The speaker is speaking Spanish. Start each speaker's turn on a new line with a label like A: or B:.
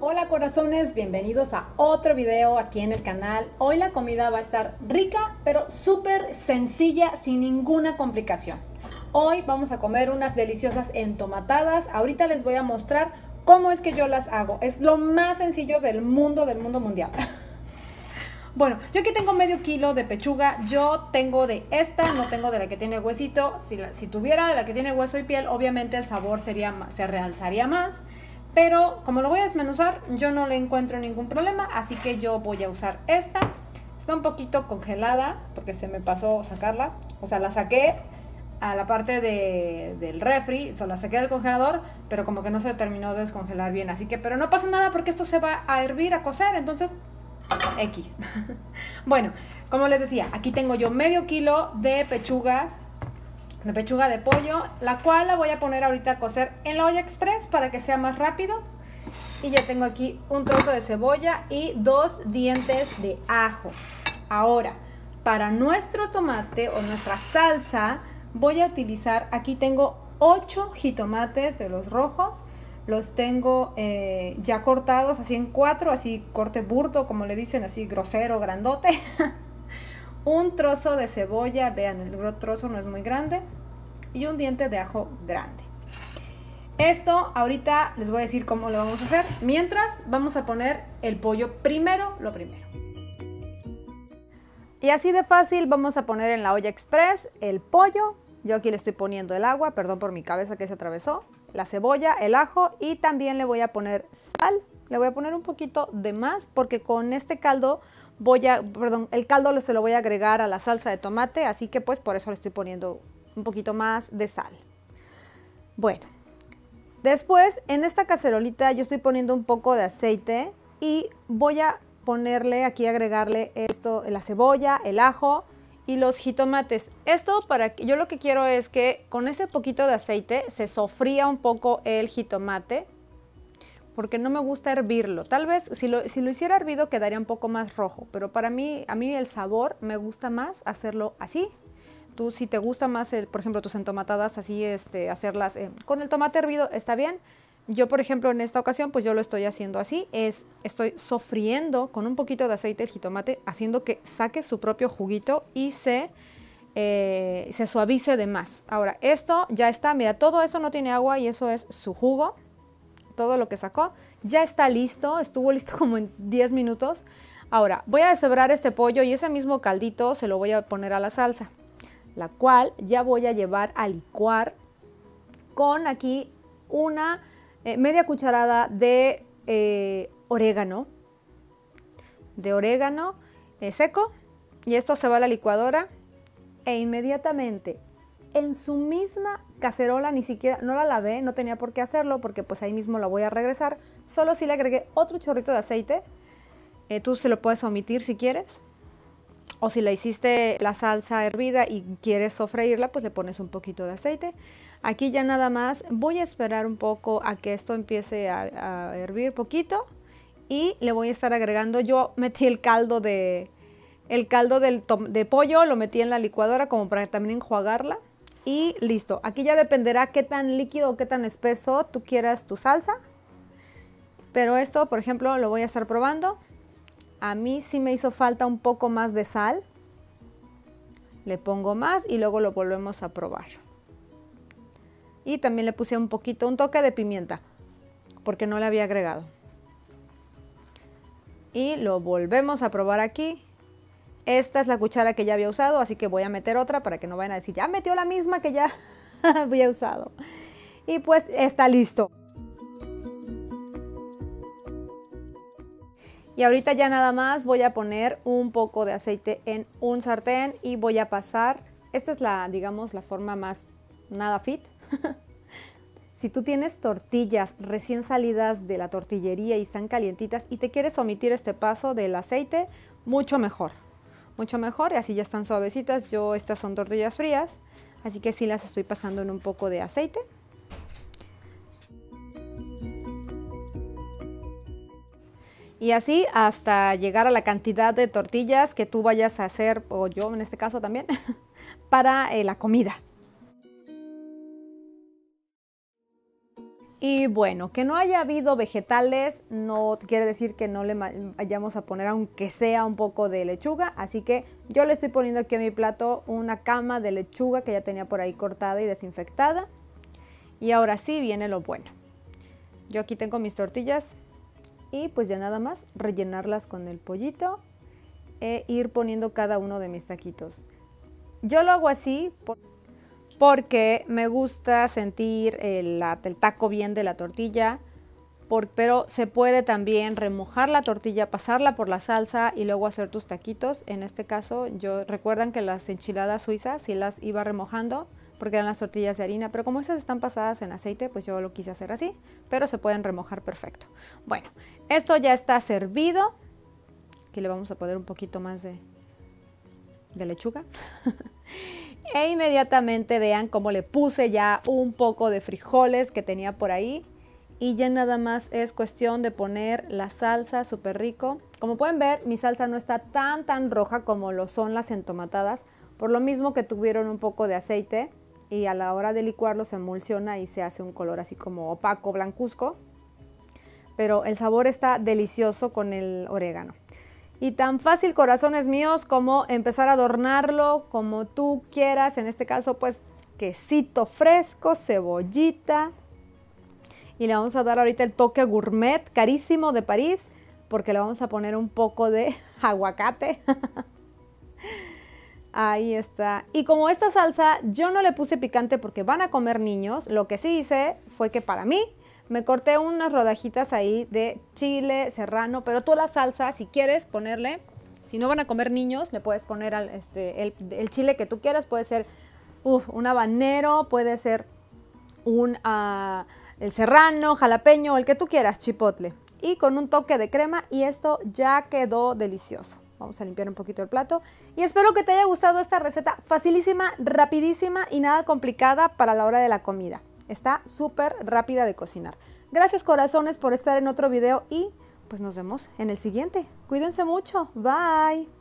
A: Hola corazones, bienvenidos a otro video aquí en el canal. Hoy la comida va a estar rica, pero súper sencilla, sin ninguna complicación. Hoy vamos a comer unas deliciosas entomatadas. Ahorita les voy a mostrar cómo es que yo las hago. Es lo más sencillo del mundo mundial. Bueno, yo aquí tengo medio kilo de pechuga. Yo tengo de esta, no tengo de la que tiene huesito. Si tuviera la que tiene hueso y piel, obviamente el sabor se realzaría más. Pero como lo voy a desmenuzar, yo no le encuentro ningún problema, así que yo voy a usar esta. Está un poquito congelada porque se me pasó sacarla. O sea, la saqué a la parte del refri, o sea, la saqué del congelador, pero como que no se terminó de descongelar bien. Así que, pero no pasa nada porque esto se va a hervir, a cocer, entonces X. Bueno, como les decía, aquí tengo yo medio kilo de pechuga de pollo, la cual la voy a poner ahorita a cocer en la olla express para que sea más rápido. Y ya tengo aquí un trozo de cebolla y 2 dientes de ajo. Ahora, para nuestro tomate o nuestra salsa, voy a utilizar, aquí tengo 8 jitomates de los rojos. Los tengo ya cortados así en 4, así corte burdo, como le dicen, así grosero, grandote. Un trozo de cebolla, vean, el trozo no es muy grande, y un diente de ajo grande. Esto ahorita les voy a decir cómo lo vamos a hacer. Mientras vamos a poner el pollo primero, lo primero. Y así de fácil vamos a poner en la olla express el pollo. Yo aquí le estoy poniendo el agua, perdón por mi cabeza que se atravesó, la cebolla, el ajo, y también le voy a poner sal. Le voy a poner un poquito de más porque con este caldo el caldo se lo voy a agregar a la salsa de tomate, así que pues por eso le estoy poniendo un poquito más de sal. Bueno, después en esta cacerolita yo estoy poniendo un poco de aceite y voy a ponerle aquí, agregarle esto, la cebolla, el ajo y los jitomates. Esto yo lo que quiero es que con ese poquito de aceite se sofría un poco el jitomate, porque no me gusta hervirlo. Tal vez si lo hiciera hervido quedaría un poco más rojo, pero a mí el sabor me gusta más hacerlo así. Tú, si te gusta más, por ejemplo, tus entomatadas así, hacerlas con el tomate hervido, está bien. Yo, por ejemplo, en esta ocasión, pues yo lo estoy haciendo así. Estoy sofriendo con un poquito de aceite el jitomate, haciendo que saque su propio juguito y se suavice de más. Ahora, esto ya está, mira, todo eso no tiene agua y eso es su jugo. Todo lo que sacó ya está listo, estuvo listo como en 10 minutos. Ahora voy a deshebrar este pollo y ese mismo caldito se lo voy a poner a la salsa, la cual ya voy a llevar a licuar con aquí una media cucharada de orégano seco, y esto se va a la licuadora e inmediatamente en su misma cacerola, ni siquiera, no la lavé, no tenía por qué hacerlo porque pues ahí mismo la voy a regresar, solo si le agregué otro chorrito de aceite. Tú se lo puedes omitir si quieres, o si la hiciste la salsa hervida y quieres sofreírla, pues le pones un poquito de aceite. Aquí ya nada más voy a esperar un poco a que esto empiece a hervir poquito y le voy a estar agregando, yo metí el caldo de pollo, lo metí en la licuadora como para también enjuagarla. Y listo, aquí ya dependerá qué tan líquido o qué tan espeso tú quieras tu salsa. Pero esto, por ejemplo, lo voy a estar probando. A mí sí me hizo falta un poco más de sal. Le pongo más y luego lo volvemos a probar. Y también le puse un toque de pimienta, porque no le había agregado. Y lo volvemos a probar aquí. Esta es la cuchara que ya había usado, así que voy a meter otra para que no vayan a decir, ya metió la misma que ya había usado. Y pues está listo. Y ahorita ya nada más voy a poner un poco de aceite en un sartén y voy a pasar, esta es digamos, la forma más nada fit. Si tú tienes tortillas recién salidas de la tortillería y están calientitas y te quieres omitir este paso del aceite, mucho mejor. Mucho mejor, y así ya están suavecitas. Estas son tortillas frías, así que sí las estoy pasando en un poco de aceite. Y así hasta llegar a la cantidad de tortillas que tú vayas a hacer, o yo en este caso también, para la comida. Y bueno, que no haya habido vegetales no quiere decir que no le vayamos a poner aunque sea un poco de lechuga. Así que yo le estoy poniendo aquí a mi plato una cama de lechuga que ya tenía por ahí cortada y desinfectada. Y ahora sí viene lo bueno. Yo aquí tengo mis tortillas y pues ya nada más rellenarlas con el pollito e ir poniendo cada uno de mis taquitos. Yo lo hago así porque me gusta sentir el taco bien de la tortilla, pero se puede también remojar la tortilla, pasarla por la salsa y luego hacer tus taquitos. En este caso, recuerdan que las enchiladas suizas sí las iba remojando porque eran las tortillas de harina, pero como esas están pasadas en aceite, pues yo lo quise hacer así, pero se pueden remojar perfecto. Bueno, esto ya está servido. Aquí le vamos a poner un poquito más de lechuga. E inmediatamente vean cómo le puse ya un poco de frijoles que tenía por ahí. Y ya nada más es cuestión de poner la salsa súper rico. Como pueden ver, mi salsa no está tan roja como lo son las entomatadas. Por lo mismo que tuvieron un poco de aceite y a la hora de licuarlo se emulsiona y se hace un color así como opaco, blancuzco. Pero el sabor está delicioso con el orégano. Y tan fácil, corazones míos, como empezar a adornarlo como tú quieras. En este caso, pues, quesito fresco, cebollita. Y le vamos a dar ahorita el toque gourmet, carísimo de París, porque le vamos a poner un poco de aguacate. Ahí está. Y como esta salsa yo no le puse picante porque van a comer niños, lo que sí hice fue que para mí me corté unas rodajitas ahí de chile serrano, pero tú la salsa, si quieres ponerle, si no van a comer niños, le puedes poner el chile que tú quieras. Puede ser un habanero, puede ser el serrano, jalapeño, el que tú quieras, chipotle. Y con un toque de crema y esto ya quedó delicioso. Vamos a limpiar un poquito el plato y espero que te haya gustado esta receta facilísima, rapidísima y nada complicada para la hora de la comida. Está súper rápida de cocinar. Gracias, corazones, por estar en otro video y pues nos vemos en el siguiente. Cuídense mucho. Bye.